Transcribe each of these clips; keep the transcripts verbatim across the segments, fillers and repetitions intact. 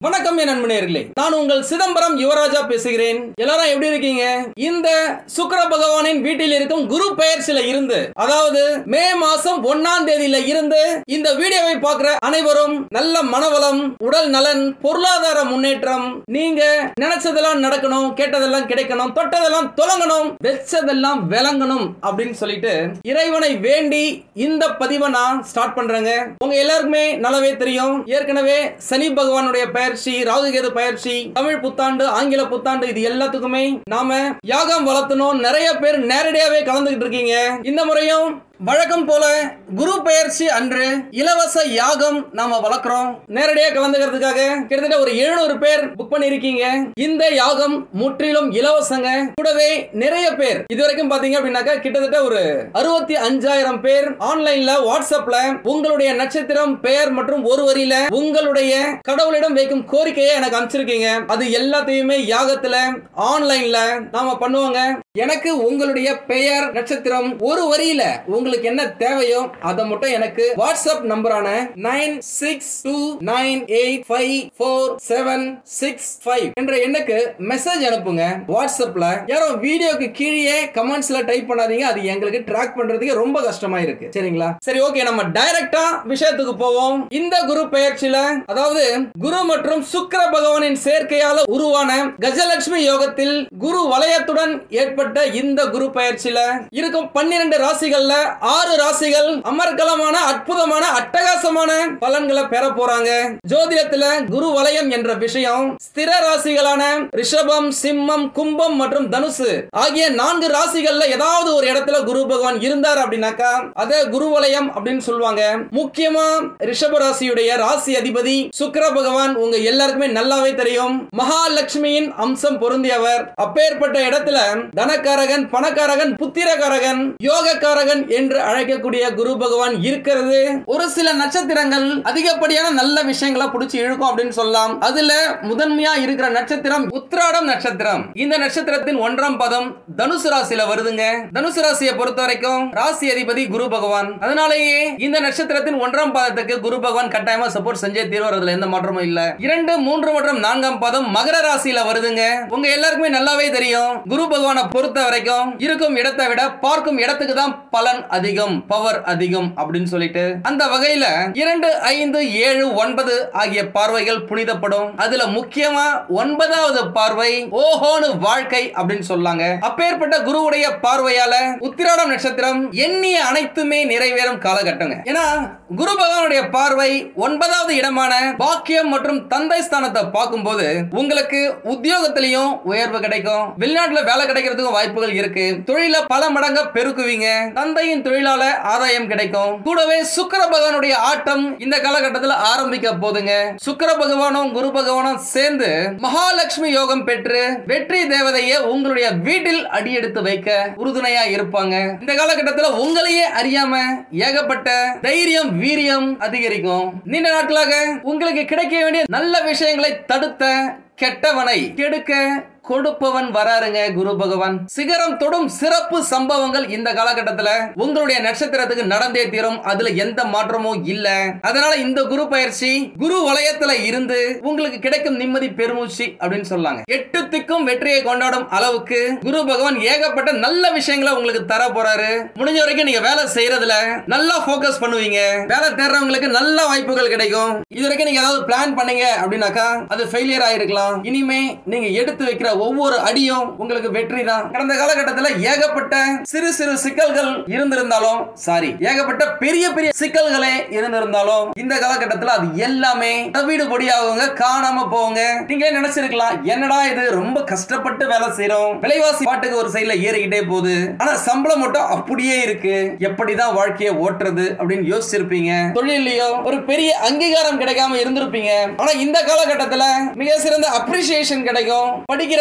வணக்கம் என் நண்பர்களே, நான் உங்கள் சிதம்பரம் யுவராஜா பேசுகிறேன். எல்லாரும் எப்படி இருக்கீங்க? இந்த சுக்கிர பகவானின் வீட்டில் இருக்கும் குரு பெயர்ச்சியில இருந்து, அதாவது மே மாசம் ஒன்னாம் தேதியில இருந்து இந்த வீடியோவை பார்க்கிற அனைவரும் நல்ல மனவளம், உடல் நலன், பொருளாதார முன்னேற்றம், நீங்க நினைச்சதெல்லாம் நடக்கணும், கேட்டதெல்லாம் கிடைக்கணும், தொட்டதெல்லாம் தொலங்கணும், வெச்சதெல்லாம் விளங்கணும் அப்படின்னு சொல்லிட்டு இறைவனை வேண்டி இந்த பதிவை நான் ஸ்டார்ட் பண்றேங்க. உங்க எல்லாருக்குமே நல்லாவே தெரியும், ஏற்கனவே சனி பகவானுடைய பெயர்ச்சி, ராகுகேது பயிற்சி, தமிழ் புத்தாண்டு, ஆங்கில புத்தாண்டு, இது எல்லாத்துக்குமே நாம யாகம் வளர்த்தணும். நிறைய பேர் நேரடியாவே கலந்துகிட்டு இருக்கீங்க. இந்த முறையும் வழக்கம் போல குரு பெயர்ச்சி அன்று இலவச யாகம் நாம வளர்க்கிறோம். நேரடியா கலந்துக்கிறதுக்காக கிட்டத்தட்ட ஒரு எழுநூறு பேர் புக் பண்ணி இருக்கீங்க. இந்த யாகம் முற்றிலும் இலவசங்க. கூடவே நிறைய பேர் இதுவரைக்கும் பாத்தீங்க அப்படின்னாக்கா கிட்டத்தட்ட ஒரு அறுபத்தி அஞ்சாயிரம் பேர் ஆன்லைன்ல வாட்ஸ்அப்ல உங்களுடைய நட்சத்திரம், பெயர் மற்றும் ஒரு வரியில உங்களுடைய கடவுளிடம் வைக்கும் கோரிக்கையை எனக்கு அனுப்பிச்சிருக்கீங்க. அது எல்லாத்தையுமே யாகத்துல ஆன்லைன்ல நாம பண்ணுவாங்க. எனக்கு உங்களுடைய பெயர், நட்சத்திரம், ஒரு வரியில உங்களுக்கு என்ன தேவையோ அதை மட்டும் எனக்கு வாட்ஸ்அப் நம்பரான nine six two nine eight five four seven six five என்ற எண்ணுக்கு மெசேஜ் அனுப்புங்க. வாட்ஸ்அப்ல யாரும் வீடியோக்கு கீழே கமெண்ட்ஸ்ல டைப் பண்ணாதீங்க, அது எங்களுக்கு ட்ராக் பண்றதுக்கு ரொம்ப கஷ்டமா இருக்கு. சரிங்களா? சரி, ஓகே, நம்ம டைரக்டா விஷயத்துக்கு போவோம். இந்த குரு பெயர்ச்சியில, அதாவது குரு மற்றும் சுக்கிர பகவானின் சேர்க்கையால உருவான கஜலட்சுமி யோகத்தில் குரு வலயத்துடன் ஏற்பட்ட இந்த குரு பெயர்ச்சியில இருக்கும் பன்னிரண்டு ராசிகள்ல ஆறு ராசிகள் அமர்கலமான, அற்புதமான, அட்டகாசமான பலன்களை பெற போறாங்க. ஜோதிடத்துல குரு வலயம் என்ற விஷயம் ஸ்திர ராசிகளான ரிஷபம், சிம்மம், கும்பம் மற்றும் தனுசு ஆகிய நான்கு ராசிகள்ல ஏதாவது ஒரு இடத்துல குரு பகவான் இருந்தார் அப்படின்னாக்கா அத குரு வலயம் அப்படின்னு சொல்லுவாங்க. முக்கியமா ரிஷப ராசியுடைய ராசி அதிபதி சுக்கிர பகவான் உங்க எல்லாருக்குமே நல்லாவே தெரியும். மகாலட்சுமியின் அம்சம் பொருந்தியவர். அப்பேற்பட்ட இடத்துல தனக்காரகன், பணக்காரகன், புத்திரகாரகன், யோகக்காரகன் என்று அழைக்கக்கூடிய குரு பகவான் இருக்கிறது. ஒரு சில நட்சத்திரங்கள் அதிகப்படியான நல்ல விஷயங்களை பிடிச்சி இழுக்கும் அப்படின்னு சொல்லலாம். அதுல முதன்மையா இருக்கிற நட்சத்திரம் உத்திராடம் நட்சத்திரம். இந்த நட்சத்திரத்தின் ஒன்றாம் பதம் தனுசு ராசியில வருதுங்க. தனுசு ராசியை பொறுத்த வரைக்கும் ராசி அதிபதி குரு பகவான். அதனாலேயே இந்த நட்சத்திரத்தின் ஒன்றாம் பாதத்துக்கு குரு பகவான் கட்டாயமா சப்போர்ட் செஞ்சே தீர்வார். அதுல எந்த மாற்றமும் இல்ல. இரண்டு, மூன்று மற்றும் நான்காம் பாதம் மகர ராசியில வருதுங்க. உங்க எல்லாருக்குமே நல்லாவே தெரியும், குரு பகவானை பொறுத்த வரைக்கும் இருக்கும் இடத்தை விட பார்க்கும் இடத்துக்கு தான் பலன் அதிகம், பவர் அதிகம் அப்படின்னு சொல்லிட்டு அந்த வகையில இரண்டு, ஐந்து, ஏழு, ஒன்பது ஆகிய பார்வைகள் புனிதப்படும். அதுல முக்கியமா ஒன்பதாவது பார்வை ஓஹோனு வாழ்க்கை அப்படின்னு சொல்லாங்க. அப்பேற்பட்ட குருவுடைய பார்வையால உத்திராடம் நட்சத்திரம் எண்ணிய அனைத்துமே நிறைவேறும் காலகட்டங்க. ஏன்னா குரு பகவானுடைய பார்வை ஒன்பதாவது இடமான பாக்கியம் மற்றும் தந்தை ஸ்தானத்தை பார்க்கும்போது உங்களுக்கு உத்தியோகத்திலையும் உயர்வு கிடைக்கும், வெளிநாட்டுல வேலை கிடைக்கிறதுக்கும் வாய்ப்புகள் இருக்கு, தொழில பல மடங்கு பெருக்குவீங்க, தந்தையின் தொழிலால ஆதாயம் கிடைக்கும். கூடவே சுக்கிர பகவானுடைய ஆட்டம் இந்த காலகட்டத்தில் ஆரம்பிக்க போதுங்க. சுக்கிர பகவானும் குரு பகவானும் சேர்ந்து மகாலட்சுமி யோகம் பெற்று வெற்றி தேவதையை உங்களுடைய வீட்டில் அடியெடுத்து வைக்க உறுதுணையா இருப்பாங்க. இந்த காலகட்டத்தில் உங்களையே அறியாம ஏகப்பட்ட தைரியம், வீரியம் அதிகரிக்கும். நீண்ட நாட்களாக உங்களுக்கு கிடைக்க வேண்டிய நல்ல விஷயங்களை தடுத்த கெட்டவனை கெடுக்க கொடுப்பவன் வராருங்க குரு பகவான். சிகரம் தொடும் சிறப்பு சம்பவங்கள் இந்த காலகட்டத்தில் உங்களுடைய நட்சத்திரத்துக்கு நடந்தே தீரும். அதுல எந்த மாற்றமும் இல்ல. அதனால இந்த குரு பயிற்சி குரு வலயத்துல இருந்து உங்களுக்கு கிடைக்கும் நிம்மதி பெருமூச்சு அப்படின்னு சொல்லாங்க. எட்டு திக்கும் வெற்றியை கொண்டாடும் அளவுக்கு குரு பகவான் ஏகப்பட்ட நல்ல விஷயங்களை உங்களுக்கு தர போறாரு. முடிஞ்ச வரைக்கும் நீங்க வேலை செய்யறதுல நல்லா போக்கஸ் பண்ணுவீங்க. வேலை தேடுறவங்களுக்கு நல்ல வாய்ப்புகள் கிடைக்கும். இது வரைக்கும் நீங்க ஏதாவது பிளான் பண்ணீங்க அப்படின்னாக்கா அது ஃபெயிலியர் ஆயிருக்கலாம். இனிமே நீங்க எடுத்து வைக்கிற ஒவ்வொரு அடியும் உங்களுக்கு வெற்றி தான். கடந்த காலகட்டத்தில் ஏகப்பட்ட சிறு சிறு சிக்கல்கள் இருந்திருந்தாலும், சாரி ஏகப்பட்ட பெரிய பெரிய சிக்கல்களே இருந்திருந்தாலும் இந்த காலகட்டத்தில் அது எல்லாமே வீடு பொடியாகுங்க, காணாம போங்க. நீங்களே நினைச்சிருக்கலாம், என்னடா இது ரொம்ப கஷ்டப்பட்டு வேலை செய்யறோம், விலைவாசி பாட்டுக்கு ஒரு சைடுல ஏறிக்கிட்டே போகுது, ஆனா சம்பளம் மட்டும் அப்படியே இருக்கு, எப்படிதான் வாழ்க்கையை ஓட்டுறது அப்படின்னு யோசிச்சிருப்பீங்க. தொழிலையோ ஒரு பெரிய அங்கீகாரம் கிடைக்காம இருந்திருப்பீங்க. ஆனா இந்த காலகட்டத்தில் மிக சிறந்த அப்ரிசியேஷன் கிடைக்கும். படிக்கிற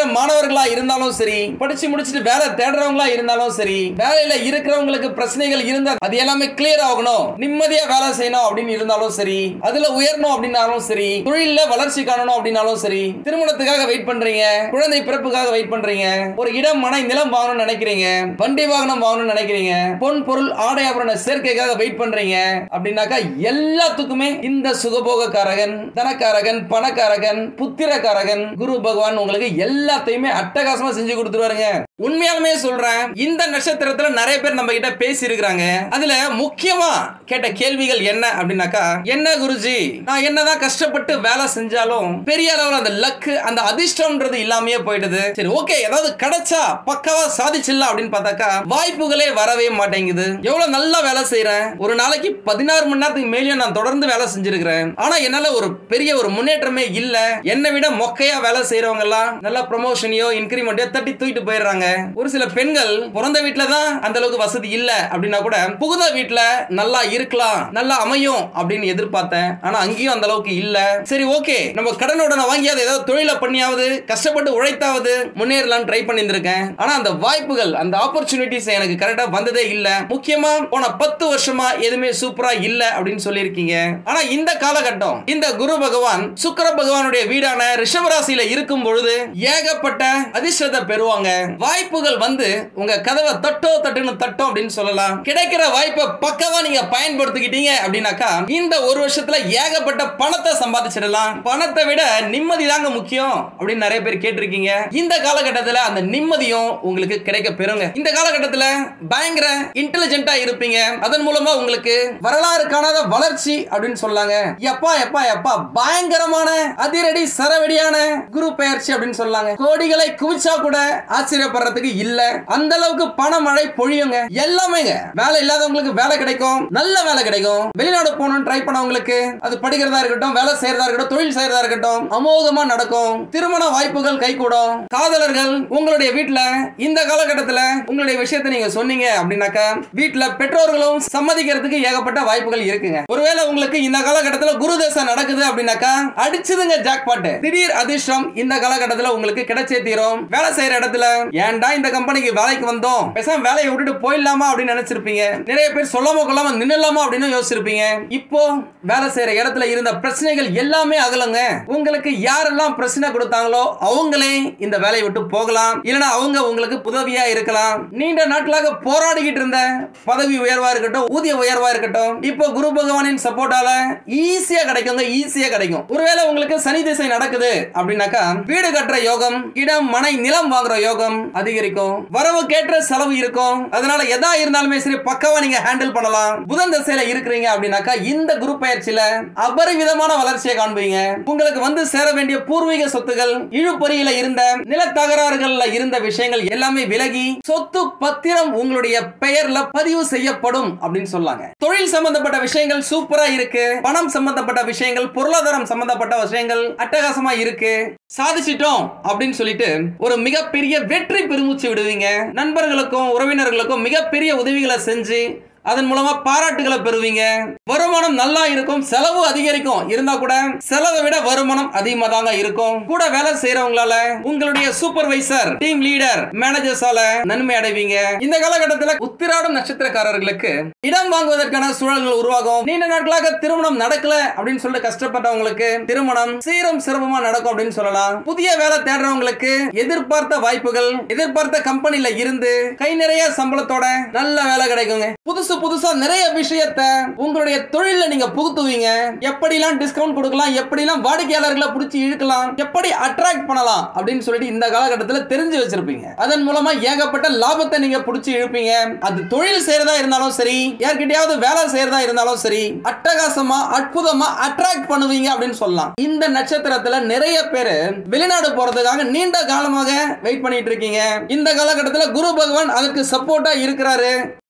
படிக்கிற மாணவர்களா இருந்தாலும் சரி, படிச்சு முடிச்சிட்டு வேலை தேடுறவங்களா இருந்தாலும் சரி, வேலையில இருக்கிறவங்களுக்கு பிரச்சனைகள் இருந்தா அது எல்லாமே கிளியர் ஆகணும், நிம்மதியா வேலை செய்யணும் அப்படின்னு இருந்தாலும் சரி, அதுல உயரணும் அப்படின்னாலும் சரி, தொழில வளர்ச்சி காணணும் அப்படின்னாலும் சரி, திருமணத்துக்காக வெயிட் பண்றீங்க, குழந்தை பிறப்புக்காக வெயிட் பண்றீங்க, ஒரு இடம் மனை நிலம் வாங்கணும்னு நினைக்கிறீங்க, வண்டி வாகனம் வாங்கணும்னு நினைக்கிறீங்க, பொன் பொருள் ஆடை ஆபரண சேர்க்கைக்காக வெயிட் பண்றீங்க அப்படின்னாக்கா எல்லாத்துக்குமே இந்த சுகபோகக்காரகன், தனக்காரகன், பணக்காரகன், புத்திரக்காரகன் குரு பகவான் உங்களுக்கு எல்லாத்தையுமே அட்டகாசமா செஞ்சு கொடுத்துருவாருங்க. உண்மையாலுமே சொல்றேன், இந்த நட்சத்திரத்துல நிறைய பேர் நம்ம கிட்ட பேசி இருக்கிறாங்க. அதுல முக்கியமா கேட்ட கேள்விகள் என்ன அப்படின்னாக்கா, என்ன குருஜி நான் என்னதான் கஷ்டப்பட்டு வேலை செஞ்சாலும் பெரிய அளவுல அந்த லக், அந்த அதிர்ஷ்டம்ன்றது இல்லாமயே போயிடுது. சரி ஓகே, ஏதாவது கிடைச்சா பக்காவா சாதிச்சிடலாம் அப்படின்னு பார்த்தாக்கா வாய்ப்புகளே வரவே மாட்டேங்குது. எவ்வளவு நல்லா வேலை செய்யறேன், ஒரு நாளைக்கு பதினாறு மணி நேரத்துக்கு மேலேயும் நான் தொடர்ந்து வேலை செஞ்சிருக்கிறேன். ஆனா என்னால ஒரு பெரிய ஒரு முன்னேற்றமே இல்ல. என்னை விட மொக்கையா வேலை செய்யறவங்க எல்லாம் நல்ல ப்ரமோஷனையோ இன்கிரிமெண்ட்டோ தட்டி தூக்கிட்டு போயிடுறாங்க. ஒரு சில பெண்கள் பிறந்த வீட்டுல தான் அந்த அளவுக்கு வசதி இல்ல அப்படின்னா கூட புகுந்த வீட்டுல நல்லா இருக்கலாம், நல்லா அமையும் அப்படின்னு எதிர்பார்த்தேன். ஆனா அங்கேயும் அந்த அளவுக்கு இல்ல. சரி ஓகே, நம்ம கடனுடன வாங்கியாவது ஏதாவது தொழில பண்ணியாவது கஷ்டப்பட்டு உழைத்தாவது முன்னேறலாம் ட்ரை பண்ணியிருக்கேன். ஆனா அந்த வாய்ப்புகள், அந்த ஆப்பர்ச்சுனிட்டிஸ் எனக்கு கரெக்டா வந்ததே இல்ல. முக்கியமா போன பத்து வருஷமா எதுவுமே சூப்பரா இல்ல அப்படின்னு சொல்லியிருக்கீங்க. ஆனா இந்த காலகட்டம் இந்த குரு பகவான் சுக்கிர பகவானுடைய வீடான ரிஷபராசியில இருக்கும் பொழுது ஏகப்பட்ட அதிர்ஷ்டத்தை பெறுவாங்க. வாய்ப்புகள் வந்து உங்க கதவை தட்டோ தட்டுன்னு தட்டும் அப்படின்னு சொல்லலாம். கிடைக்கிற வாய்ப்பை பக்கவா நீங்க பயன்படுத்திக்கிட்டீங்க அப்படின்னாக்கா இந்த ஒரு வருஷத்துல ஏகப்பட்ட பணத்தை சம்பாதிச்சிடலாம். பணத்தை விட நிம்மதி தாங்க முக்கியம் அப்படின்னு நிறைய பேர் கேட்டிருக்கீங்க. இந்த காலகட்டத்தில் அந்த நிம்மதியும் உங்களுக்கு கிடைக்க பெறுங்க. இந்த காலகட்டத்தில் பயங்கர இன்டெலிஜென்ட்டா இருப்பீங்க. அதன் மூலமா உங்களுக்கு வரலாறு காணாத வளர்ச்சி அப்படின்னு சொல்லாங்க. எப்பா எப்பா எப்பா பயங்கரமான அதிரடி சரவெடியான குரு பெயர்ச்சி அப்படின்னு சொல்லாங்க. கோடிகளை குவிச்சா கூட ஆச்சரியப்படுறதுக்கு இல்ல. அந்த அளவுக்கு பண மழை பொழியுங்க. எல்லாமே வேலை இல்லாதவங்களுக்கு வேலை கிடைக்கும், நல்ல வேலை கிடைக்கும். வெளிநாடு போகணும்னு ட்ரை பண்ணவங்களுக்கு அது படிக்கிறதா இருக்கட்டும், வேலை செய்யறதா இருக்கட்டும், தொழில் செய்யறதா இருக்கட்டும் அமோகமா நடக்கும். திருமண வாய்ப்புகள் கைகூடும். காதலர்கள் உங்களுடைய வீட்டுல இந்த காலகட்டத்தில் உங்களுடைய விஷயத்தை நீங்க சொன்னீங்க அப்படின்னாக்கா வீட்டுல பெற்றோர்களும் சம்மதிக்கிறதுக்கு ஏகப்பட்ட வாய்ப்புகள் இருக்குங்க. ஒருவேளை உங்களுக்கு இந்த காலகட்டத்தில் குரு தசை நடக்குது அப்படின்னாக்கா அடிச்சதுங்க ஜாக்பாட். திடீர் அதிர்ஷ்டம் இந்த காலகட்டத்தில் உங்களுக்கு கிடைச்சே தீரும். வேலை செய்யற இடத்துல ஏன்டா இந்த கம்பெனிக்கு வேலைக்கு வந்தோம், பேசாம வேலையை விட்டுட்டு போயிடலாமா அப்படின்னு நினைச்சிருப்பீங்க. நிறைய பேர் சொல்லாம கொள்ளாம நின்னலாமா அப்படின்னு யோசிச்சிருப்பீங்க. இப்போ வேலை செய்யற இடத்துல இருந்த பிரச்சனைகள் எல்லாமே அகலுங்க. உங்களுக்கு யாரெல்லாம் பிரச்சனை கொடுத்தாங்களோ அவங்களே இந்த வேலையை விட்டு போகலாம். இல்லனா அவங்க உங்களுக்கு உதவியா இருக்கலாம். நீண்ட நாட்களாக போராடிக்கிட்டு இருந்த பதவி உயர்வா இருக்கட்டும், ஊதிய உயர்வா இருக்கட்டும், இப்போ குரு பகவானின் சப்போர்ட்டால ஈஸியா கிடைக்குங்க. ஈஸியா கிடைக்கும். ஒருவேளை உங்களுக்கு சனி திசை நடக்குது அப்படின்னாக்கா வீடு கட்டுற யோகம், இடம் மனை நிலம் வாங்குற யோகம் அதிகரிக்கும். வரவு கேட்ட செலவு இருக்கும். அதனால எதா இருந்தாலுமே சரி பக்கவா நீங்க ஹேண்டில் பண்ணலாம். புதன் திசையில இருக்கிறீங்க அப்படின்னாக்கா இந்த குரு பயிற்சியில அபரிவிதமான வளர்ச்சியை காண்பீங்க. உங்களுக்கு வந்து சேர வேண்டிய பூர்வீக சொத்துகள், இழுபறியில இருந்த நில தகராறுகள்ல இருந்த விஷயங்கள் எல்லாமே விலகி சொத்து பத்திரம் உங்களுடைய பெயர்ல பதிவு செய்யப்படும் அப்படின்னு சொல்லாங்க. தொழில் சம்பந்தப்பட்ட விஷயங்கள் சூப்பரா இருக்கு. பணம் சம்பந்தப்பட்ட விஷயங்கள், பொருளாதாரம் சம்பந்தப்பட்ட விஷயங்கள் அட்டகாசமா இருக்கு. சாதிச்சிட்டோம் அப்படின்னு சொல்லிட்டு ஒரு மிகப்பெரிய வெற்றி பெருமூச்சு விடுவீங்க. நண்பர்களுக்கும் உறவினர்களுக்கும் மிகப்பெரிய உதவிகளை செஞ்சு அதன் மூலமா பாராட்டுகளை பெறுவீங்க. வருமானம் நல்லா இருக்கும், செலவு அதிகரிக்கும். இருந்தா கூட செலவை விட வருமானம் அதிகமா தாங்க இருக்கும். கூட வேலை செய்யறவங்களால, உங்களுடைய சூப்பர்வைசர், டீம் லீடர், மேனேஜர்ஸால நன்மை அடைவீங்க. இந்த காலகட்டத்தில் உத்திராடம் நட்சத்திரக்காரர்களுக்கு இடம் வாங்குவதற்கான சூழல்கள் உருவாகும். நீண்ட நாட்களாக திருமணம் நடக்கல அப்படின்னு சொல்லிட்டு கஷ்டப்பட்டவங்களுக்கு திருமணம் சீரும் சிறப்புமா நடக்கும் அப்படின்னு சொல்லலாம். புதிய வேலை தேடுறவங்களுக்கு எதிர்பார்த்த வாய்ப்புகள், எதிர்பார்த்த கம்பெனில இருந்து கை நிறைய சம்பளத்தோட நல்ல வேலை கிடைக்குங்க. புதுசு புதுசா நிறைய விஷயத்தை உங்களுடைய தொழில நீங்க புகுத்துவீங்க. எப்படிலாம் டிஸ்கவுண்ட் கொடுக்கலாம், எப்படிலாம் வாடிக்கையாளர்களை பிடிச்சி இழுக்கலாம், எப்படி அட்ராக்ட் பண்ணலாம் அப்படின்னு சொல்லிட்டு இந்த காலகட்டத்தில் தெரிஞ்சு வச்சிருப்பீங்க. அதன் மூலமா ஏகப்பட்ட லாபத்தை நீங்க பிடிச்சி இழுப்பீங்க. அது தொழில் செய்யறதா இருந்தாலும் சரி, யார்கிட்டயாவது வேலை செய்யறதா இருந்தாலும் சரி, அட்டகாசமா அற்புதமா அட்ராக்ட் பண்ணுவீங்க அப்படின்னு சொல்லலாம். இந்த நட்சத்திரத்துல நிறைய பேர் வெளிநாடு போறதுக்காக நீண்ட காலமாக வெயிட் பண்ணிட்டு இருக்கீங்க. இந்த காலகட்டத்தில் குரு பகவான் அதற்கு சப்போர்ட்டா இருக்கிறாரு.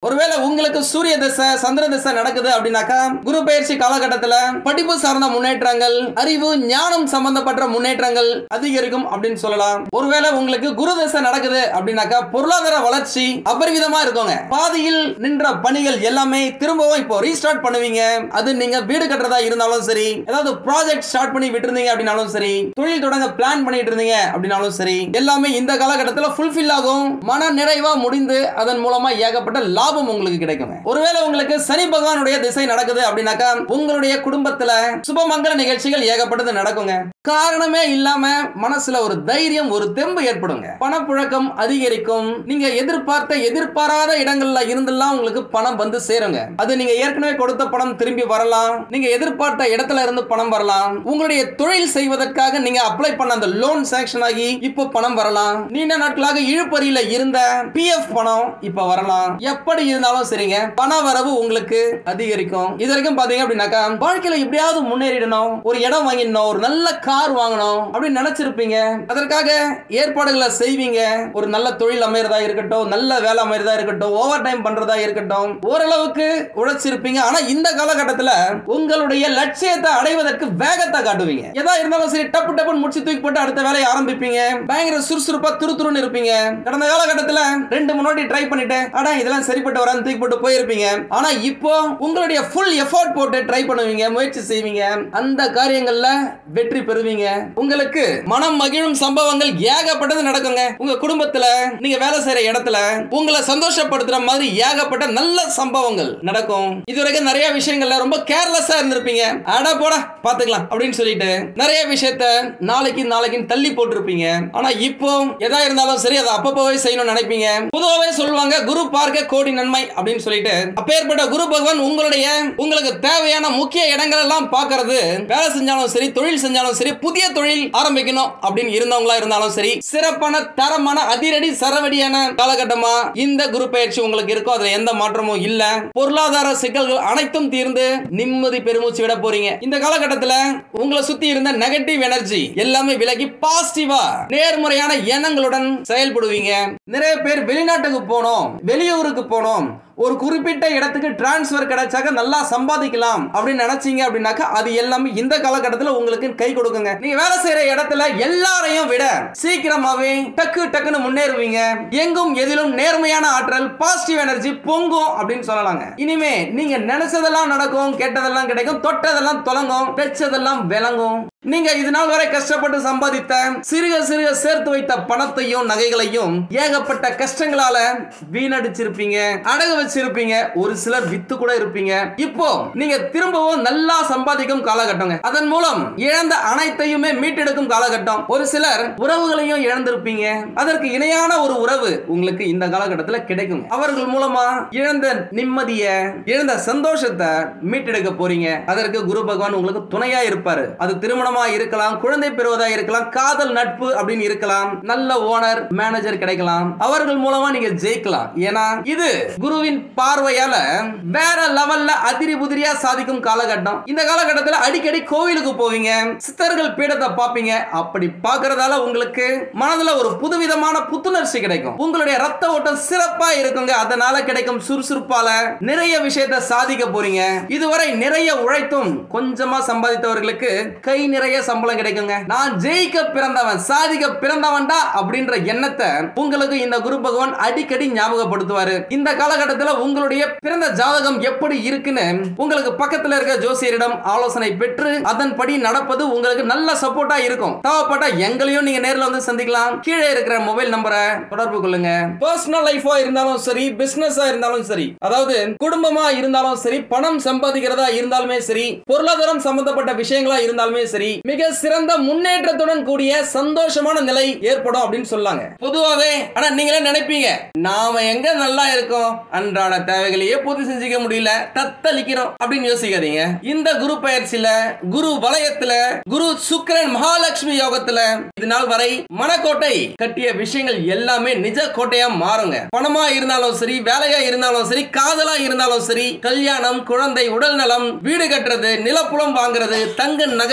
ஒருவேளை உங்களுக்கு சூரிய திசை சந்திர திசை நடக்குது அப்படின்னாக்கா குரு பயிற்சி காலகட்டத்தில் படிப்பு சார்ந்த முன்னேற்றங்கள், அறிவு ஞானம் சம்பந்தப்பட்ட முன்னேற்றங்கள் அதிகரிக்கும் அப்படின்னு சொல்லலாம். ஒருவேளை உங்களுக்கு குரு திசை நடக்குது அப்படின்னாக்கா பொருளாதார வளர்ச்சி அபரிவிதமா இருக்குங்க. பாதியில் நின்ற பணிகள் எல்லாமே திரும்பவும் இப்போ ரீஸ்டார்ட் பண்ணுவீங்க. அது நீங்க வீடு கட்டுறதா இருந்தாலும் சரி, ஏதாவது ப்ராஜெக்ட் ஸ்டார்ட் பண்ணி விட்டுருந்தீங்க அப்படின்னாலும் சரி, தொழில் தொடங்க பிளான் பண்ணிட்டு இருந்தீங்க அப்படின்னாலும் சரி, எல்லாமே இந்த காலகட்டத்தில் ஃபுல்ஃபில் ஆகும். மன நிறைவா முடிந்து அதன் மூலமா ஏகப்பட்ட லாபம் உங்களுக்கு கிடைக்கும். ஒருவேளை உங்களுக்கு சனி பகவானுடைய திசை நடக்குது அப்படின்னாக்கா உங்களுடைய குடும்பத்துல சுபமங்கல நிகழ்ச்சிகள் ஏகப்பட்டது நடக்குங்க. காரணமே இல்லாம மனசுல ஒரு தைரியம், ஒரு தெம்பு ஏற்படுங்க. பணப்புழக்கம் அதிகரிக்கும். நீங்க எதிர்பார்த்த எதிர்பாராத இடங்கள்ல இருந்தெல்லாம் உங்களுக்கு பணம் வந்து சேருங்க. அது நீங்க ஏற்கனவே கொடுத்த பணம் திரும்பி வரலாம், நீங்க எதிர்பார்த்த இடத்துல இருந்து பணம் வரலாம், உங்களுடைய தொழில் செய்வதற்காக நீங்க அப்ளை பண்ண அந்த லோன் சாங்ஷன் ஆகி இப்போ பணம் வரலாம், நீண்ட நாட்களாக இழுபறியில இருந்த பி எஃப் பணம் இப்ப வரலாம். எப்படி இருந்தாலும் சரிங்க, பண வரவு உங்களுக்கு அதிகரிக்கும். இது வரைக்கும் பாத்தீங்க அப்படின்னாக்கா வாழ்க்கையில எப்படியாவது முன்னேறிடணும், ஒரு இடம் வாங்கிடணும், ஒரு நல்ல கார் வாங்கணும் அப்படின்னு நினைச்சிருப்பீங்க. அதற்காக ஏற்பாடுகளை செய்வீங்க. ஒரு நல்ல தொழில் அமைறதா இருக்கட்டும், நல்ல வேலை அமைறதா இருக்கட்டும், ஓவர் டைம் பண்றதா இருக்கட்டும், ஓரளவுக்கு உழைச்சிருப்பீங்க. ஆனா இந்த காலகட்டத்தில் உங்களுடைய லட்சியத்தை அடைவதற்கு வேகத்தை காட்டுவீங்க. எதா இருந்தாலும் சரி டப்பு டப்புன்னு முடிச்சு தூக்கி போட்டு அடுத்த வேலையை ஆரம்பிப்பீங்க. பயங்கர சுறுசுறுப்பா துருதுருன்னு இருப்பீங்க. கடந்த காலகட்டத்தில் ரெண்டு முன்னாடி ட்ரை பண்ணிட்டு அடா இதெல்லாம் சரிப்பட்டு வரான்னு தூக்கி போட்டு போயிருப்பீங்க. ஆனா இப்போ உங்களுடைய ஃபுல் எஃபோர்ட் போட்டு ட்ரை பண்ணுவீங்க, முயற்சி செய்வீங்க. அந்த காரியங்கள்ல வெற்றி பெறுவீங்க. உங்களுக்கு மனம் மகிழும் சம்பவங்கள் ஏகப்பட்டது நடக்குங்க. உங்க குடும்பத்துல, நீங்க வேலை செய்யற இடத்துல உங்களை சந்தோஷப்படுத்துற மாதிரி ஏகப்பட்ட நல்ல சம்பவங்கள் நடக்கும். இதுவரைக்கும் நிறைய விஷயங்கள்ல ரொம்ப கேர்லெஸ்ஸா இருந்திருப்பீங்க. அட போடா பாத்துக்கலாம் அப்படின்னு சொல்லிட்டு நிறைய விஷயத்த நாளைக்கு நாளைக்கு தள்ளி போட்டிருப்பீங்க. ஆனா இப்போ எதா இருந்தாலும் சரி அதை அப்பப்பவே செய்யணும்னு நினைப்பீங்க. பொதுவாகவே சொல்லுவாங்க குரு பார்க்க கோடி நன்மை அப்படின்னு சொல்லிட்டு. அப்பேற்பட்ட குரு பகவான் உங்களுடைய உங்களுக்கு தேவையான முக்கிய இடங்கள் எல்லாம் பார்க்கிறது. வேலை செஞ்சாலும் சரி, தொழில் செஞ்சாலும் சரி, புதிய தொழில் ஆரம்பிக்கணும் அப்படின்னு இருந்தவங்களா இருந்தாலும் சரி, சிறப்பான தரமான அதிரடி சரவடியான காலகட்டமா இந்த குரு பயிற்சி உங்களுக்கு இருக்கும். அதுல எந்த மாற்றமும் இல்ல. பொருளாதார சிக்கல்கள் அனைத்தும் தீர்ந்து நிம்மதி பெருமூச்சு விட போறீங்க. இந்த காலகட்டத்தில் உங்களை சுத்தி இருந்த நெகட்டிவ் எனர்ஜி எல்லாமே விலகி பாசிட்டிவா நேர்மறையான எண்ணங்களுடன் செயல்படுவீங்க. நிறைய பேர் வெளிநாட்டுக்கு போனோம், வெளியூருக்கு போனோம், ஒரு குறிப்பிட்ட இடத்துக்கு டிரான்ஸ்பர் கிடைச்சாக்க நல்லா சம்பாதிக்கலாம் அப்படின்னு நினைச்சீங்க அப்படின்னாக்கா அது எல்லாமே இந்த காலகட்டத்தில் உங்களுக்கு கை கொடுக்குங்க. நீங்க வேலை செய்யற இடத்துல எல்லாரையும் விட சீக்கிரமாவே டக்கு டக்குன்னு முன்னேறுவீங்க. எங்கும் எதிலும் நேர்மையான ஆற்றல், பாசிட்டிவ் எனர்ஜி பொங்கும் அப்படின்னு சொல்லலாங்க. இனிமே நீங்க நினைச்சதெல்லாம் நடக்கும், கேட்டதெல்லாம் கிடைக்கும், தொட்டதெல்லாம் தொலங்கும், வெச்சதெல்லாம் விளங்கும். நீங்க இது நாள் வரை கஷ்டப்பட்டு சம்பாதித்த சிறுக சிறுக சேர்த்து வைத்த பணத்தையும் நகைகளையும் ஏகப்பட்ட கஷ்டங்களால வீணடிச்சிருப்பீங்க, அடகு வச்சிருப்பீங்க, ஒரு சிலர் வித்து கூட இருப்பீங்க. இப்போ நீங்க திரும்பவும் நல்லா சம்பாதிக்கும் காலகட்டம். அதன் மூலம் இழந்த அனைத்தையுமே மீட்டெடுக்கும் காலகட்டம். ஒரு சிலர் உறவுகளையும் இழந்திருப்பீங்க. அதற்கு இணையான ஒரு உறவு உங்களுக்கு இந்த காலகட்டத்தில் கிடைக்கும். அவர்கள் மூலமா இழந்த நிம்மதிய, இழந்த சந்தோஷத்தை மீட்டெடுக்க போறீங்க. அதற்கு குரு பகவான் உங்களுக்கு துணையா இருப்பாரு. அது திருமணம் இருக்கலாம், குழந்தை பெறுவதா இருக்கலாம், காதல் நட்பு அப்படின்னு இருக்கலாம், நல்ல ஓனர் மேனேஜர் கிடைக்கலாம். அவர்கள் மூலமா நீங்க ஜெயிக்கலாம். ஏன்னா இது குருவின் பார்வையால வேற லெவல்ல அதிரி புதிரியா சாதிக்கும் காலகட்டம். இந்த காலகட்டத்தில் அடிக்கடி கோவிலுக்கு போவீங்க, சித்தர்கள் பீடத்தை பார்ப்பீங்க. அப்படி பார்க்கறதால உங்களுக்கு மனதுல ஒரு புதுவிதமான புத்துணர்ச்சி கிடைக்கும். உங்களுடைய ரத்த ஓட்டம் சிறப்பா இருக்குங்க. அதனால கிடைக்கும் சுறுசுறுப்பால நிறைய விஷயத்தை சாதிக்க போறீங்க. இதுவரை நிறைய உழைத்தும் கொஞ்சமா சம்பாதித்தவர்களுக்கு கை நிறைய சம்பளம் கிடைக்குங்க. நான் ஜெயிக்க பிறந்தவன், சாதிக்க பிறந்தவன்டா அப்படின்ற எண்ணத்தை உங்களுக்கு இந்த குரு பகவான் அடிக்கடி ஞாபகப்படுத்துவாரு. இந்த காலகட்டத்தில் உங்களுடைய பிறந்த ஜாதகம் எப்படி இருக்குன்னு உங்களுக்கு பக்கத்தில் இருக்க ஜோசியரிடம் ஆலோசனை பெற்று அதன்படி நடப்பது உங்களுக்கு நல்ல சப்போர்ட்டா இருக்கும். தேவைப்பட்ட எங்களையும் நீங்க நேரில் வந்து சந்திக்கலாம். கீழே இருக்கிற மொபைல் நம்பரை தொடர்பு கொள்ளுங்க. பர்சனல் லைஃபா இருந்தாலும் சரி, பிசினஸா இருந்தாலும் சரி, அதாவது குடும்பமா இருந்தாலும் சரி, பணம் சம்பாதிக்கிறதா இருந்தாலுமே சரி, பொருளாதாரம் சம்பந்தப்பட்ட விஷயங்களா இருந்தாலுமே சரி, மிக சிறந்த முன்னேற்றத்துடன் கூடிய சந்தோஷமான நிலை ஏற்படும் அப்படின்னு சொல்லாங்க. பொதுவாகவே ஆனா நீங்களே நினைப்பீங்க, நாம எங்க நல்லா இருக்கோம், அன்றாட தேவைகளையே பூர்த்தி செஞ்சுக்க முடியல, தத்தளிக்கிறோம் அப்படின்னு யோசிக்காதீங்க. இந்த குரு பயிற்சியில, குரு வலயத்துல, குரு சுக்கிரன் மகாலட்சுமி யோகத்துல இது நாள் வரை மனக்கோட்டை கட்டிய விஷயங்கள் எல்லாமே நிஜ கோட்டையா மாறுங்க. பணமா இருந்தாலும் சரி, வேலையா இருந்தாலும் சரி, காதலா இருந்தாலும் சரி, கல்யாணம், குழந்தை, உடல் நலம், வீடு கட்டுறது, நிலப்புலம் வாங்குறது, தங்க நகைகள் வாங்குறது,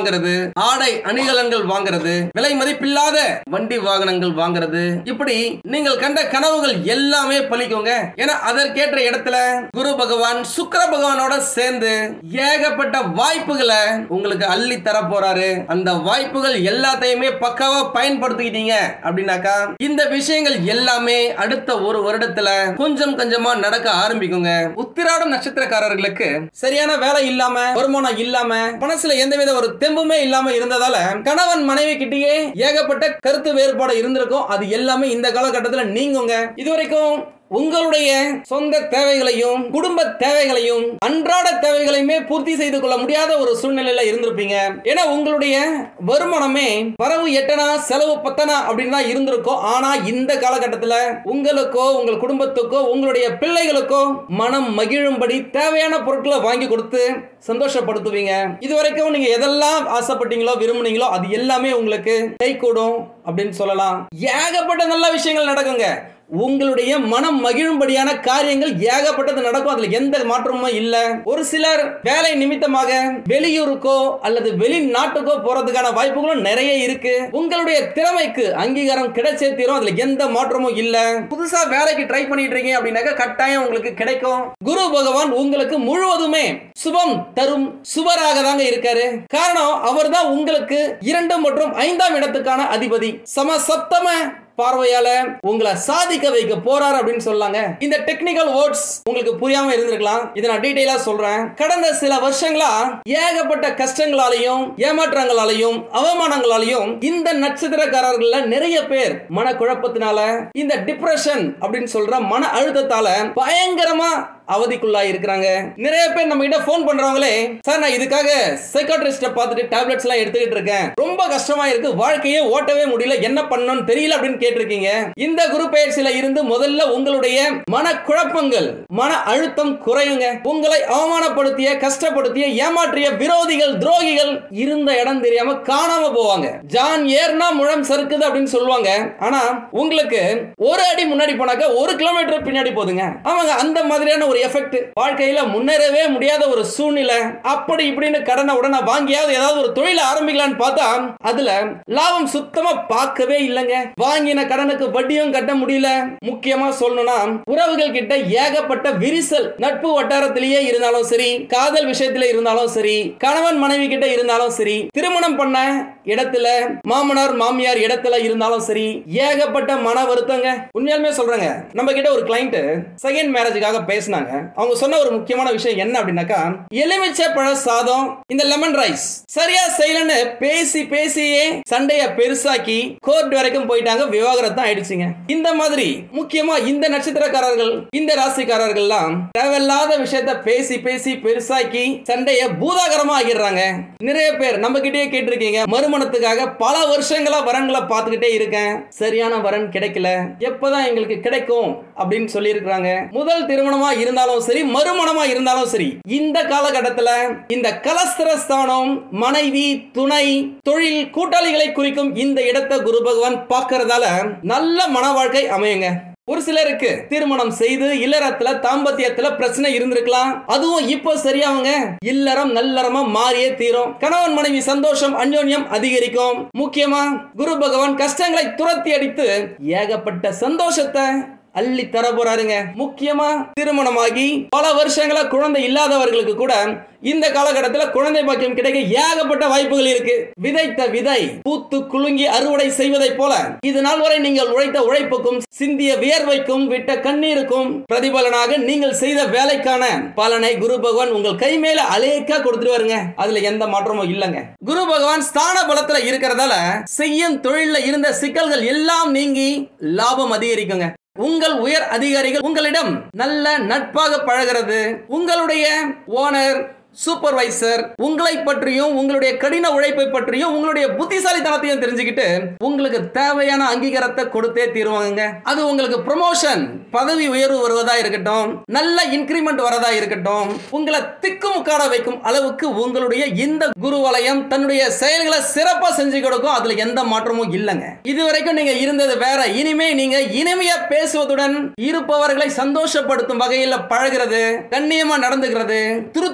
வாங்குறது, ஆடை அணிகலன்கள் வாங்குறது, விலை மதிப்பில்லாத வண்டி வாகனங்கள் வாங்குறது, இப்படி நீங்கள் கண்ட கனவுகள் எல்லாமே பலிக்குங்க. ஏன்னா அதற்கேற்ற இடத்துல குரு பகவான் சுக்கிர பகவானோட சேர்ந்து ஏகப்பட்ட வாய்ப்புகளை உங்களுக்கு அள்ளி தர போறாரு. அந்த வாய்ப்புகள் எல்லாத்தையுமே பக்காவா பயன்படுத்திக்கிட்டீங்க அப்படின்னாக்கா இந்த விஷயங்கள் எல்லாமே அடுத்த ஒரு வருடத்துல கொஞ்சம் கொஞ்சமா நடக்க ஆரம்பிக்குங்க. உத்திராட நட்சத்திரக்காரர்களுக்கு சரியான வேலை இல்லாம, வருமானம் இல்லாம, மனசுல எந்தவித ஒரு தெம்புமே இல்லாம இருந்ததால கணவன் மனைவி கிட்டேயே ஏகப்பட்ட கருத்து வேறுபாடு இருந்திருக்கும். அது எல்லாமே இந்த காலகட்டத்தில் நீங்குங்க. இதுவரைக்கும் உங்களுடைய சொந்த தேவைகளையும் குடும்ப தேவைகளையும் அன்றாட தேவைகளையுமே பூர்த்தி செய்து கொள்ள முடியாத ஒரு சூழ்நிலையில இருந்திருப்பீங்க. ஏன்னா உங்களுடைய வருமானமே வரவு எட்டனா செலவு பத்தனா அப்படின்னு தான் இருந்திருக்கும். ஆனா இந்த காலகட்டத்தில் உங்களுக்கோ உங்கள் குடும்பத்துக்கோ உங்களுடைய பிள்ளைகளுக்கோ மனம் மகிழும்படி தேவையான பொருட்களை வாங்கி கொடுத்து சந்தோஷப்படுத்துவீங்க. இதுவரைக்கும் நீங்க எதெல்லாம் ஆசைப்பட்டீங்களோ விரும்புனீங்களோ அது எல்லாமே உங்களுக்கு கை கூடும் அப்படின்னு சொல்லலாம். ஏகப்பட்ட நல்ல விஷயங்கள் நடக்குங்க. உங்களுடைய மனம் மகிழும்படியான காரியங்கள் ஏகப்பட்டது நடக்கும். அதுல எந்த மாற்றமும் இல்ல. ஒரு சிலர் வேலை நிமித்தமாக வெளியூருக்கோ அல்லது வெளிநாட்டுக்கோ போறதுக்கான வாய்ப்புகளும் நிறைய இருக்கு. உங்களுடைய திறமைக்கு அங்கீகாரம் கிடைச்சே தீரும். அதுல எந்த மாற்றமும் இல்ல. புதுசா வேலைக்கு ட்ரை பண்ணிட்டு இருக்கீங்க அப்படின்னாக்க கட்டாயம் உங்களுக்கு கிடைக்கும். குரு பகவான் உங்களுக்கு முழுவதுமே சுபம் தரும் சுபராக தாங்க இருக்காரு. காரணம் அவர் தான் உங்களுக்கு இரண்டு மற்றும் ஐந்தாம் இடத்துக்கான அதிபதி. சம சப்தம பார்வையால உங்களை சாதிக்க வைக்க போறார் அப்படின்னு சொல்லாங்க. இந்த டெக்னிக்கல் வேர்ட்ஸ் உங்களுக்கு புரியாம இருந்திருக்கலாம். இதை நான் டீடைலா சொல்றேன். கடந்த சில வருஷங்களா ஏகப்பட்ட கஷ்டங்களாலையும் ஏமாற்றங்களாலையும் அவமானங்களாலையும் இந்த நட்சத்திரக்காரர்கள நிறைய பேர் மனக்குழப்பத்தினால இந்த டிப்ரெஷன் அப்படின்னு சொல்ற மன அழுத்தத்தால பயங்கரமா அவதிக்குள்ளா இருக்கிறாங்க. நிறைய பேர் நம்ம கிட்ட போன் பண்றவங்களே, சார் நான் இதுக்காக சைக்காட்ரிஸ்ட பார்த்துட்டு டேப்லெட்ஸ் எல்லாம் எடுத்துக்கிட்டு இருக்கேன், ரொம்ப கஷ்டமா இருக்கு, வாழ்க்கையே ஓட்டவே முடியல, என்ன பண்ணணும்னு தெரியல அப்படின்னு கேட்டிருக்கீங்க. இந்த குரு பெயர்ச்சியில இருந்து முதல்ல உங்களுடைய மனக்குழப்பங்கள் மன அழுத்தம் குறையுங்க. உங்களை அவமானப்படுத்திய கஷ்டப்படுத்திய ஏமாற்றிய விரோதிகள் துரோகிகள் இருந்த இடம் தெரியாம காணாம போவாங்க. ஜான் ஏர்னா முழம் சறுக்குது அப்படின்னு சொல்லுவாங்க. ஆனா உங்களுக்கு ஒரு அடி முன்னாடி போனாக்க ஒரு கிலோமீட்டர் பின்னாடி போதுங்க. அவங்க அந்த மாதிரியான ஒரு எஃபெக்ட். வாழ்க்கையில முன்னேறவே முடியாத ஒரு சூழ்நிலை. அப்படி இப்படின்னு கடனை உடனே வாங்கியாவது ஏதாவது ஒரு தொழில் ஆரம்பிக்கலான்னு பார்த்தா அதுல லாபம் சுத்தமா பார்க்கவே இல்லைங்க. வாங்கின கடனுக்கு வட்டியும் கட்ட முடியல. முக்கியமா சொல்லணும்னா உறவுகள் கிட்ட ஏகப்பட்ட விரிசல். நட்பு வட்டாரத்திலேயே இருந்தாலும் சரி, காதல் விஷயத்திலே இருந்தாலும் சரி, கணவன் மனைவி கிட்ட இருந்தாலும் சரி, திருமணம் பண்ண இடத்துல மாமனார் மாமியார் இடத்துல இருந்தாலும் சரி, ஏகப்பட்ட மன வருத்தங்க. உண்மையாலுமே சொல்றேங்க, நம்ம கிட்ட ஒரு கிளைண்ட் செகண்ட் மேரேஜுக்காக பேசினாங்க. அவங்க சொன்ன ஒரு முக்கியமான விஷயம் என்ன அப்படின்னாக்கா, எலுமிச்சை பழ சாதம் இந்த லெமன் ரைஸ் சரியா செய்யலன்னு பேசி பேசியே சண்டைய பெருசாக்கி கோர்ட் வரைக்கும் போயிட்டாங்க. விவாகரத்து ஆயிடுச்சுங்க. இந்த மாதிரி முக்கியமா இந்த நட்சத்திரக்காரர்கள் இந்த ராசிக்காரர்கள்லாம் தேவையில்லாத விஷயத்தை பேசி பேசி பெருசாக்கி சண்டைய பூதாகரமா ஆகிடுறாங்க. நிறைய பேர் நம்ம கிட்டே கேட்டிருக்கீங்க, மறுமணத்துக்காக பல வருஷங்களா வரன்களை பார்த்துக்கிட்டே இருக்கேன், சரியான வரன் கிடைக்கல, எப்பதான் எங்களுக்கு கிடைக்கும் அப்படின்னு சொல்லி இருக்கிறாங்க. முதல் திருமணமா இருந்தாலும் சரி, மறுமணமா இருந்தாலும் சரி, இந்த காலகட்டத்தில் இந்த கலஸ்திரஸ்தானம் மனைவி துணை தொழில் கூட்டாளிகளை குறிக்கும் இந்த இடத்தை குரு பகவான் பார்க்கறதால நல்ல மன வாழ்க்கை அமையுங்க. ஒரு சிலருக்கு திருமணம் செய்து இல்லறத்துல தாம்பத்தியத்துல பிரச்சனை இருந்திருக்கலாம். அதுவும் இப்போ சரியாவுங்க. இல்லறம் நல்லறமா மாறியே தீரும். கணவன் மனைவி சந்தோஷம் அந்யோன்யம் அதிகரிக்கும். முக்கியமா குரு பகவான் கஷ்டங்களை துரத்தி அடித்து ஏகப்பட்ட சந்தோஷத்தை அள்ளி தர போறாருங்க. முக்கியமா திருமணமாகி பல வருஷங்களா குழந்தை இல்லாதவர்களுக்கு கூட இந்த காலகட்டத்தில் குழந்தை பாக்கியம் கிடைக்க ஏகப்பட்ட வாய்ப்புகள் இருக்கு. விதைத்த விதை பூத்து குலுங்கி அறுவடை செய்வதை போல இது நாள் வரை நீங்கள் உழைத்த உழைப்புக்கும் சிந்திய வியர்வைக்கும் விட்ட கண்ணீருக்கும் பிரதிபலனாக நீங்கள் செய்த வேலைக்கான பலனை குரு பகவான் உங்கள் கை மேல அலேக்கா கொடுத்துட்டு வருங்க. அதுல எந்த மாற்றமும் இல்லைங்க. குரு பகவான் ஸ்தான பலத்துல இருக்கிறதால செய்யும் தொழில இருந்த சிக்கல்கள் எல்லாம் நீங்கி லாபம் அதிகரிக்குங்க. உங்கள் உயர் அதிகாரிகள் உங்களிடம் நல்ல நட்பாக பழகிறது. உங்களுடைய ஓனர் சூப்பர்வைசர் உங்களை பற்றியும் உங்களுடைய கடின உழைப்பை பற்றியும் உங்களுடைய புத்திசாலித்தனத்தையும் தெரிஞ்சுக்கிட்டு உங்களுக்கு தேவையான அங்கீகாரத்தை கொடுத்தே தீருவாங்க. அது உங்களுக்கு ப்ரமோஷன் பதவி உயர்வு வருவதா இருக்கட்டும், நல்ல இன்கிரிமெண்ட் வரதா இருக்கட்டும், உங்களை திக்குமுக்காட வைக்கும் அளவுக்கு உங்களுடைய இந்த குரு வலயம் தன்னுடைய செயல்களை சிறப்பா செஞ்சு கொடுக்கும். அதுல எந்த மாற்றமும் இல்லைங்க. இதுவரைக்கும் நீங்க இருந்தது வேற. இனிமே நீங்க இனிமையா பேசுவதுடன் இருப்பவர்களை சந்தோஷப்படுத்தும் வகையில் பழகிறது, கண்ணியமா நடந்துகிறது, துரு துருன்னு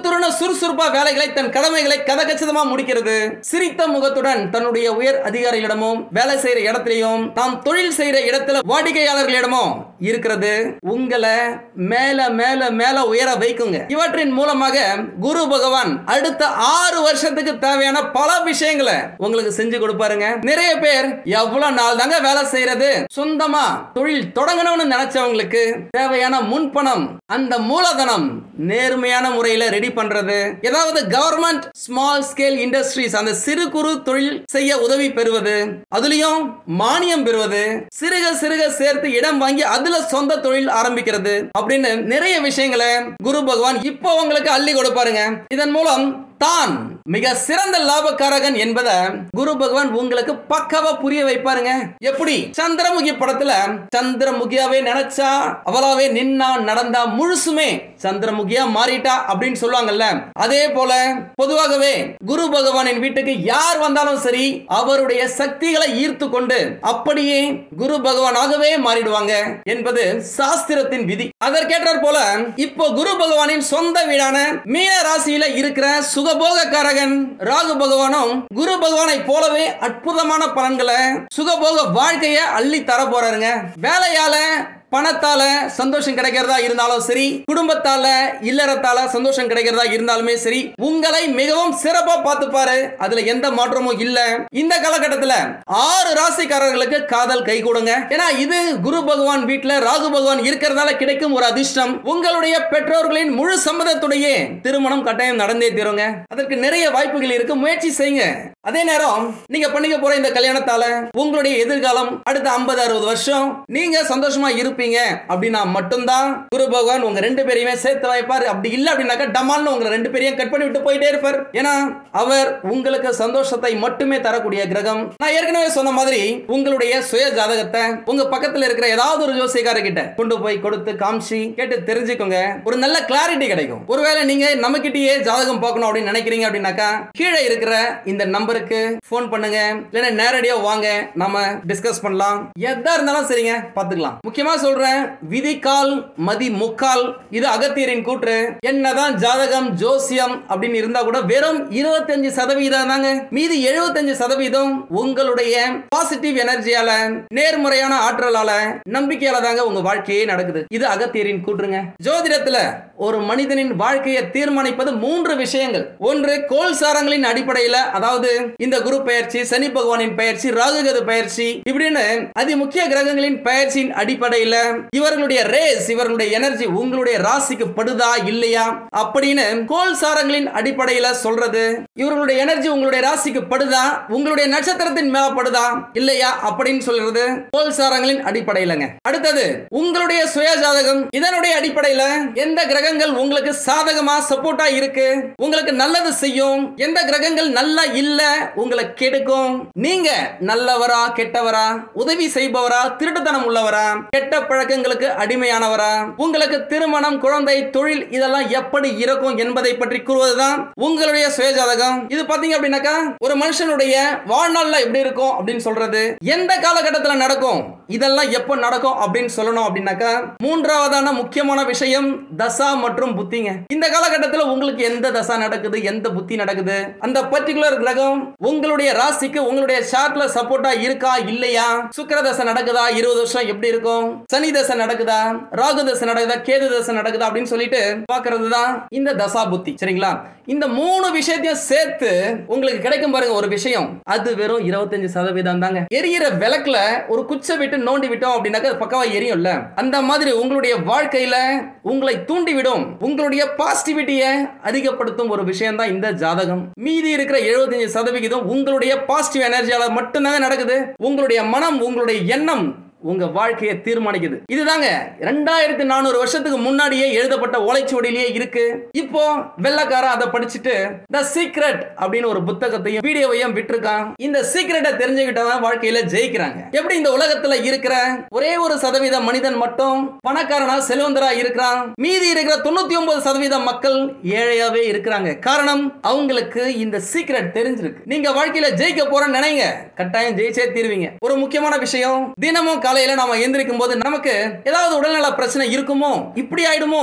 சுறுசுறுப்பா வேலைகளை தன் கடமைகளை கதகச்சிதமா முடிக்கிறது. சிரித்த முகத்துடன் தன்னுடைய உயர் அதிகாரிகளிடமும் வேலை செய்யற இடத்திலையும் நாம் தொழில் செய்யற இடத்துல வாடிக்கையாளர்களிடமும் இருக்கிறது உங்களை மேல மேல மேல உயர வைக்குங்க. இவற்றின் மூலமாக குரு பகவான் அடுத்த ஆறு வருஷத்துக்கு தேவையான பல விஷயங்களை உங்களுக்கு செஞ்சு கொடுப்பாருங்க. நிறைய பேர் எவ்வளவு நாள் தாங்க வேலை செய்யறது, சொந்தமா தொழில் தொடங்கணும்னு நினைச்சவங்களுக்கு தேவையான முன்பணம், அந்த மூலதனம் நேர்மையான முறையில ரெடி பண்றது, ஏதாவது கவர்மெண்ட் ஸ்மால் ஸ்கேல் இண்டஸ்ட்ரீஸ் அந்த சிறு குறு தொழில் செய்ய உதவி பெறுவது, அதுலயும் மானியம் பெறுவது, சிறுக சிறுக சேர்த்து இடம் வாங்கி அதுல சொந்த தொழில் ஆரம்பிக்கிறது அப்படின்னு நிறைய விஷயங்களை குரு பகவான் இப்போ உங்களுக்கு அள்ளி கொடுப்பாருங்க. இதன் மூலம் தான் மிக சிறந்த லாபக்காரகன் என்பதை குரு பகவான் உங்களுக்கு பக்காவா புரிய வைப்பாருங்க. எப்படி சந்திரமுகி படத்துல சந்திரமுகியாவே நினைச்சா அவளாவே நின்னா நடந்தா முழுசுமே சந்திரமுகியா மாறிட்டா அப்படின்னு சொல்லுவாங்கல்ல, அதே போல பொதுவாகவே குரு பகவானின் வீட்டுக்கு யார் வந்தாலும் சரி அவருடைய சக்திகளை ஈர்த்து கொண்டு அப்படியே குரு பகவானாகவே மாறிடுவாங்க என்பது சாஸ்திரத்தின் விதி. அதற்கேற்றார் போல இப்போ குரு பகவானின் சொந்த வீடான மீன ராசியில இருக்கிற சுகபோகக்காரகன் ராகு பகவானும் குரு பகவானை போலவே அற்புதமான பலன்களை சுகபோக வாழ்க்கையை அள்ளி தர போறாருங்க. வேலையால பணத்தால சந்தோஷம் கிடைக்கிறதா இருந்தாலும் சரி, குடும்பத்தால இல்லறத்தால சந்தோஷம் கிடைக்கிறதா இருந்தாலுமே சரி, உங்களை மிகவும் சிறப்பா பார்த்துப்பாரு. அதுல எந்த மாற்றமும் இல்ல. இந்த காலகட்டத்தில் ஆறு ராசிக்காரர்களுக்கு காதல் கை கொடுங்க. ஏன்னா இது குரு பகவான் வீட்டுல ராகு பகவான் இருக்கிறதால கிடைக்கும் ஒரு அதிர்ஷ்டம். உங்களுடைய பெற்றோர்களின் முழு சம்மதத்துடைய திருமணம் கட்டாயம் நடந்தே தீருங்க. அதற்கு நிறைய வாய்ப்புகள் இருக்கு, முயற்சி செய்யுங்க. அதே நேரம் நீங்க பண்ணிக்க போற இந்த கல்யாணத்தால உங்களுடைய எதிர்காலம் அடுத்த ஐம்பது அறுபது வருஷம் நீங்க சந்தோஷமா இருப்பீங்க அப்படின்னா மட்டும்தான் குரு பகவான் உங்க ரெண்டு பேரையுமே சேர்த்து வைப்பார். அப்படி இல்ல அப்படின்னாக்கா டமால்னு உங்க ரெண்டு பேரையும் கட் பண்ணி விட்டு போயிட்டே இருப்பார். ஏன்னா அவர் உங்களுக்கு சந்தோஷத்தை மட்டுமே தரக்கூடிய கிரகம். நான் ஏற்கனவே சொன்ன மாதிரி உங்களுடைய சுய ஜாதகத்தை உங்க பக்கத்துல இருக்கிற ஏதாவது ஒரு ஜோசியக்கார கிட்ட கொண்டு போய் கொடுத்து காமிச்சு கேட்டு தெரிஞ்சுக்கோங்க. ஒரு நல்ல கிளாரிட்டி கிடைக்கும். ஒருவேளை நீங்க நம்ம கிட்டயே ஜாதகம் பார்க்கணும் அப்படின்னு நினைக்கிறீங்க அப்படின்னாக்கா கீழே இருக்கிற இந்த நம்பருக்கு போன் பண்ணுங்க, இல்லைன்னா நேரடியா வாங்க, நாம டிஸ்கஸ் பண்ணலாம். எதா இருந்தாலும் சரிங்க, பாத்துக்கலாம். முக்கியமா சொல்றேன், விதிக்கால் மதி முக்கால் இது அகத்தியரின் கூற்று. என்னதான் ஜாதகம் ஜோசியம் அப்படின்னு இருந்தா கூட வெறும் இருபத்தஞ்சு சதவீதம் தாங்க, மீதி எழுபத்தஞ்சு சதவீதம் உங்களுடைய பாசிட்டிவ் எனர்ஜியால நேர்முறையான ஆற்றலால நம்பிக்கையால தாங்க உங்க வாழ்க்கையே நடக்குது. இது அகத்தியரின் கூற்றுங்க. ஜோதிடத்துல ஒரு மனிதனின் வாழ்க்கையை தீர்மானிப்பது மூன்று விஷயங்கள். ஒன்று கோல் சாரங்களின் அடிப்படையில், அதாவது இந்த குரு பெயர்ச்சி, சனி பகவானின் பெயர்ச்சி, ராகுகது பெயர்ச்சி, இப்படின்னு அதி முக்கிய கிரகங்களின் பெயர்ச்சியின் அடிப்படையில் இவர்களுடைய ரேஸ், இவர்களுடைய எனர்ஜி உங்களுடைய ராசிக்கு படுதா இல்லையா அப்படின்னு கோல் சாரங்களின் அடிப்படையில் சொல்றது. இவர்களுடைய எனர்ஜி உங்களுடைய ராசிக்கு படுதா, உங்களுடைய நட்சத்திரத்தின் மேல படுதா இல்லையா அப்படின்னு சொல்றது கோல் சாரங்களின் அடிப்படையிலங்க. அடுத்தது உங்களுடைய சுய ஜாதகம். இதனுடைய அடிப்படையில் எந்த கிரகங்கள் உங்களுக்கு சாதகமா சப்போர்ட்டா இருக்கு, உங்களுக்கு நல்லது செய்யும், எந்த கிரகங்கள் நல்லா இல்ல உங்களை கெடுக்கும், நீங்க நல்லவரா கெட்டவரா, உதவி செய்பவரா திருட்டுத்தனம் உள்ளவரா, கெட்ட பழக்கங்களுக்கு அடிமையானவரா, உங்களுக்கு திருமணம் குழந்தை தொழில் இதெல்லாம் எப்படி இருக்கும் என்பதை பற்றி கூறுவதுதான் உங்களுடைய சுய ஜாதகம். இது பாத்தீங்க அப்படின்னாக்கா ஒரு மனுஷனுடைய வாழ்நாள்ல எப்படி இருக்கும் அப்படின்னு சொல்றது, எந்த காலகட்டத்தில் நடக்கும், இதெல்லாம் எப்ப நடக்கும் அப்படின்னு சொல்லணும் அப்படின்னாக்கா மூன்றாவதான முக்கியமான விஷயம் தசா மற்றும் புத்திங்க. இந்த காலகட்டத்தில் உங்களுக்கு எந்த தசா நடக்குது, எந்த புத்தி நடக்குது, அந்த பர்டிகுலர் கிரகம் உங்களுடைய ராசிக்கு உங்களுடைய சார்ட்ல சப்போர்ட்டா இருக்கா இல்லையா, சுக்கிர தசை நடக்குதா இருபது வருஷம் எப்படி இருக்கும், சனி தசை நடக்குதா, ராகு தசை நடக்குதா, கேது தசை நடக்குதா அப்படின்னு சொல்லிட்டு பாக்குறது தான் இந்த தசா புத்தி. சரிங்களா? இந்த மூணு விஷயத்தையும் சேர்த்து உங்களுக்கு கிடைக்கும் பாருங்க ஒரு விஷயம், அது வெறும் இருபத்தஞ்சு சதவீதம் தாங்க. எரியிற விளக்குல ஒரு குச்சை விட்டு நோண்டி விட்டோம் அப்படின்னாக்க பக்கவா எரியும்ல, அந்த மாதிரி உங்களுடைய வாழ்க்கையில உங்களை தூண்டிவிடும், உங்களுடைய பாசிட்டிவிட்டியை அதிகப்படுத்தும் ஒரு விஷயம் தான் இந்த ஜாதகம். மீதி இருக்கிற எழுபத்தஞ்சு சதவிகிதம் உங்களுடைய பாசிட்டிவ் எனர்ஜியால மட்டும்தாங்க நடக்குது. உங்களுடைய மனம், உங்களுடைய எண்ணம் உங்க வாழ்க்கையை தீர்மானிக்குது. இதுதாங்க ரெண்டாயிரத்தி நானூறு வருஷத்துக்கு முன்னாடியே எழுதப்பட்ட ஓலைச்சுவடியிலேயே இருக்கு. இப்போ வெள்ளக்காரன் அதை படிச்சுட்டு தி சீக்ரெட் அப்படின்னு ஒரு புத்தகத்தையும் வீடியோவையும் விட்டுருக்கான். இந்த சீக்ரெட்டை தெரிஞ்சுக்கிட்டவன் வாழ்க்கையில ஜெயிக்கிறாங்க. எப்படி இந்த உலகத்துல இருக்கிற ஒரே ஒரு சதவீத மனிதன் மட்டும் பணக்காரனா செல்வந்தரா இருக்கிறான், மீதி இருக்கிற தொண்ணூத்தி ஒன்பது சதவீதம் மக்கள் ஏழையாவே இருக்கிறாங்க. காரணம் அவங்களுக்கு இந்த சீக்ரெட் தெரிஞ்சிருக்கு. நீங்க வாழ்க்கையில ஜெயிக்க போறேன்னு நினைங்க, கட்டாயம் ஜெயிச்சே தீருவீங்க. ஒரு முக்கியமான விஷயம், தினமும் காலையில நாம எந்திரிக்கும் போது நமக்கு ஏதாவது உடல்நல பிரச்சனை இருக்குமோ, இப்படி ஆயிடுமோ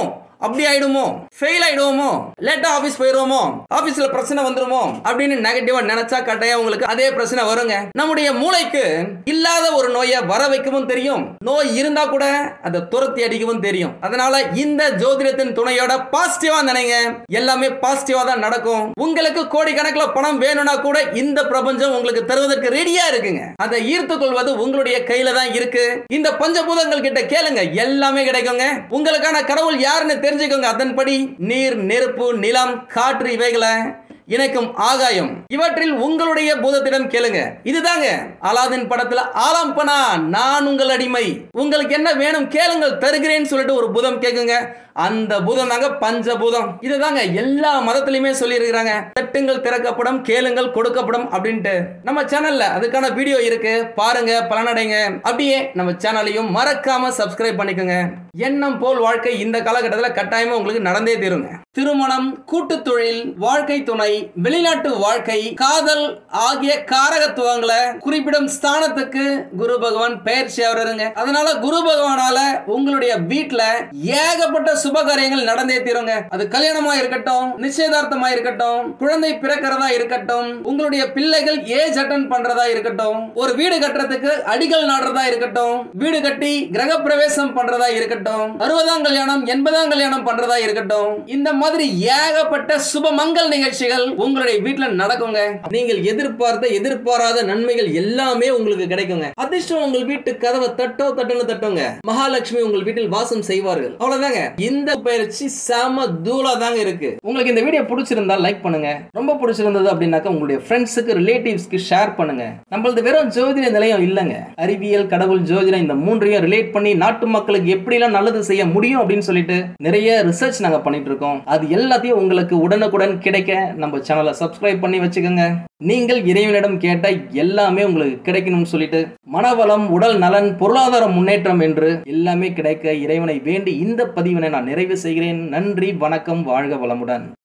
அப்படி ஆயிடுமோ, ஃபெயில் ஆயிடுவோமோ, லேட்டா ஆபீஸ் போயிடுவோமோ, ஆபீஸ்ல பிரச்சனை வந்துருமோ அப்படின்னு நெகட்டிவா நினைச்சா கட்டாயம் உங்களுக்கு அதே பிரச்சனை வருங்க. நம்முடைய மூளைக்கு இல்லாத ஒரு நோயை வர வைக்கவும் தெரியும், நோய் இருந்தா கூட அதை துரத்தி அடிக்கவும் தெரியும். அதனால இந்த ஜோதிடத்தின் துணையோட பாசிட்டிவா நினைங்க, எல்லாமே பாசிட்டிவா தான் நடக்கும். உங்களுக்கு கோடிக்கணக்கில் பணம் வேணும்னா கூட இந்த பிரபஞ்சம் உங்களுக்கு தருவதற்கு ரெடியா இருக்குங்க. அதை ஈர்த்து கொள்வது உங்களுடைய கையில தான் இருக்கு. இந்த பஞ்சபூதங்கள் கிட்ட கேளுங்க, எல்லாமே கிடைக்குங்க. உங்களுக்கான கடவுள் யாருன்னு தெரிஞ்சுக்கோங்க. அதன்படி நீர், நெருப்பு, நிலம், காற்று இவைகளை இணைக்கும் ஆகாயம், இவற்றில் உங்களுடைய பூதத்திடம் கேளுங்க. இதுதாங்க அலாதின் படத்துல ஆலம்பனா நான் உங்கள் அடிமை, உங்களுக்கு என்ன வேணும் கேளுங்கள் தருகிறேன்னு சொல்லிட்டு ஒரு பூதம் கேக்குங்க. அந்த பூதம் தாங்க பஞ்சபூதம். இதுதாங்க எல்லா மதத்திலுமே சொல்லி இருக்கிறாங்க. தட்டுங்கள் திறக்கப்படும், கேளுங்கள் கொடுக்கப்படும் அப்படின்ட்டு. நம்ம சேனல்ல அதுக்கான வீடியோ இருக்கு, பாருங்க, பலனடைங்க. அப்படியே நம்ம சேனலையும் மறக்காம சப்ஸ்கிரைப் பண்ணிக்கோங்க. எண்ணம் போல் வாழ்க்கை இந்த காலகட்டத்தில் கட்டாயமா உங்களுக்கு நடந்தே தீருங்க. திருமணம், கூட்டு தொழில், வாழ்க்கை துணை, வெளிநாட்டு வாழ்க்கை, காதல் ஆகிய காரகத்துவங்களை குறிப்பிடும் ஸ்தானத்துக்கு குரு பகவான் பெயர்ச்சி ஆவறாருங்க. அதனால குரு பகவானால உங்களுடைய வீட்டுல ஏகப்பட்ட சுபகாரியங்கள் நடந்தே தீருங்க. அது கல்யாணமா இருக்கட்டும், நிச்சயதார்த்தமா இருக்கட்டும், குழந்தை பிறக்கிறதா இருக்கட்டும், உங்களுடைய பிள்ளைகள் ஏஜ் அட்டன் பண்றதா இருக்கட்டும், ஒரு வீடு கட்டுறதுக்கு அடிகள் நாடுறதா இருக்கட்டும், வீடு கட்டி கிரக பிரவேசம் பண்றதா இருக்கட்டும், அறுபதாம் கல்யாணம், எண்பதாம் கல்யாணம் பண்றதா இருக்கட்டும், இந்த மாதிரி ஏகப்பட்ட சுப மங்கல் நிகழ்ச்சிகள் உங்களுடைய வீட்டுல நடக்குங்க. நீங்கள் எதிர்பார்த்த எதிர்பாராத நன்மைகள் எல்லாமே உங்களுக்கு கிடைக்குங்க. அதிர்ஷ்டம் உங்கள் வீட்டு கதவை தட்டோ தட்டுன்னு தட்டுங்க. மகாலட்சுமி உங்கள் வீட்டில் வாசம் செய்வார்கள். அவ்வளவுதாங்க. இந்த பயிற்சி செம தூளா தாங்க இருக்கு. உங்களுக்கு இந்த வீடியோ பிடிச்சிருந்தா லைக் பண்ணுங்க. ரொம்ப பிடிச்சிருந்தது அப்படின்னாக்க உங்களுடைய ஃப்ரெண்ட்ஸுக்கு, ரிலேட்டிவ்ஸ்க்கு ஷேர் பண்ணுங்க. நம்மளது வெறும் ஜோதிட நிலையம் இல்லைங்க, அறிவியல், கடவுள், ஜோதிடம் இந்த மூன்றையும் ரிலேட் பண்ணி நாட்டு மக்களுக்கு எப்படி எல்லாம் நல்லது செய்ய முடியும் அப்படின்னு சொல்லிட்டு நிறைய ரிசர்ச் நாங்க பண்ணிட்டு இருக்கோம். அது எல்லாத்தையும் உங்களுக்கு உடனுக்குடன் கிடைக்க நம்ம சேனலை சப்ஸ்கிரைப் பண்ணி வச்சுக்கோங்க. நீங்கள் இறைவனிடம் கேட்ட எல்லாமே உங்களுக்கு கிடைக்கணும்னு சொல்லிட்டு மனவளம், உடல் நலன், பொருளாதார முன்னேற்றம் என்று எல்லாமே கிடைக்க இறைவனை வேண்டி இந்த பதிவினை நான் நிறைவு செய்கிறேன். நன்றி, வணக்கம், வாழ்க வளமுடன்.